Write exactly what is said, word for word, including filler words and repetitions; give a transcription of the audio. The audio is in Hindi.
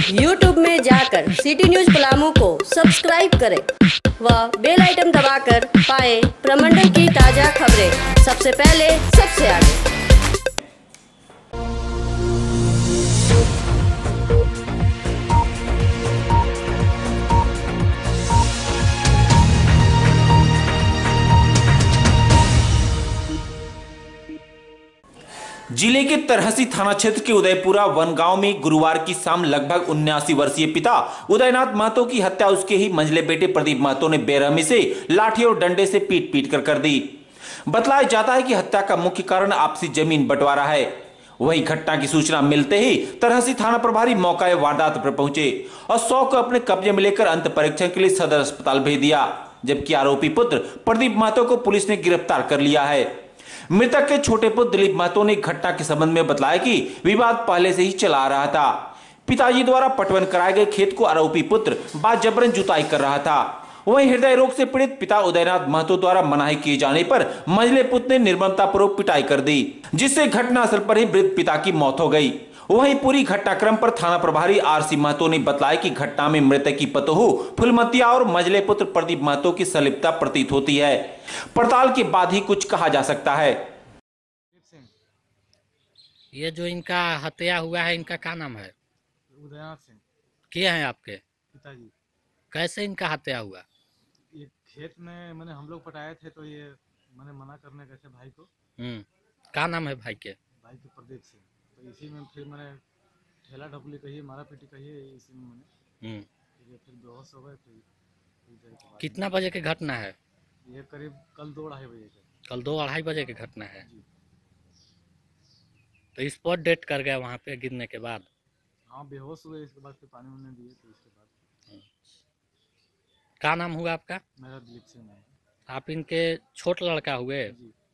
यूट्यूब में जाकर सिटी न्यूज पलामू को सब्सक्राइब करें व बेल आइटम दबाकर पाएं प्रमंडल की ताजा खबरें सबसे पहले सबसे आगे। जिले के तरहसी थाना क्षेत्र के उदयपुरा वन गांव में गुरुवार की शाम लगभग उन्यासी वर्षीय पिता उदयनाथ महतो की हत्या उसके ही मंझले बेटे प्रदीप महतो ने बेरहमी से लाठी और डंडे से पीट पीट कर कर दी। बतलाया जाता है कि हत्या का मुख्य कारण आपसी जमीन बंटवारा है। वहीं घटना की सूचना मिलते ही तरहसी थाना प्रभारी मौका वारदात पर पहुंचे और शव को अपने कब्जे में लेकर अंत परीक्षण के लिए सदर अस्पताल भेज दिया, जबकि आरोपी पुत्र प्रदीप महतो को पुलिस ने गिरफ्तार कर लिया है। मृतक के छोटे पुत्र दिलीप महतो ने घटना के संबंध में बताया कि विवाद पहले से ही चला आ रहा था। पिताजी द्वारा पटवन कराए गए खेत को आरोपी पुत्र बाद जबरन जुताई कर रहा था। वहीं हृदय रोग से पीड़ित पिता उदयनाथ महतो द्वारा मनाही किए जाने पर मंझले पुत्र ने निर्ममतापूर्वक पिटाई कर दी, जिससे घटनास्थल पर ही वृद्ध पिता की मौत हो गई। वहीं पूरी घटनाक्रम पर थाना प्रभारी आर सी महतो ने बताया कि घटना में मृतक की पतोहू फुलमतिया और मंझले पुत्र प्रदीप महतो की संलिप्तता प्रतीत होती है। पड़ताल के बाद ही कुछ कहा जा सकता है। ये जो इनका हत्या हुआ है, इनका क्या नाम है? उदयनाथ सिंह। क्या है आपके पिताजी। कैसे इनका हत्या हुआ? ये खेत में मैंने हम लोग पटाए थे तो ये मैंने मना करने गए थे भाई को। हम्म क्या नाम है भाई के? भाई के प्रदीप सिंह। तो इसी में फिर मैंने ठेला ढकुली कही, मारा पीटी कही, इसी में मैंने हम्म ये फिर बेहोश हो गए। फिर कितना बजे की घटना है? ये करीब कल दो अढ़ाई बजे का। कल दो अढ़ाई बजे की घटना है। तो स्पॉट डेट कर गया वहाँ पे गिरने के बाद? हाँ, बेहोश हुए, इसके बाद फिर पानी उन्हें दिए। तो इसके बाद क्या नाम हुआ आपका? मेरा दिलीप सिंह है। आप इनके छोट लड़का हुए? जी।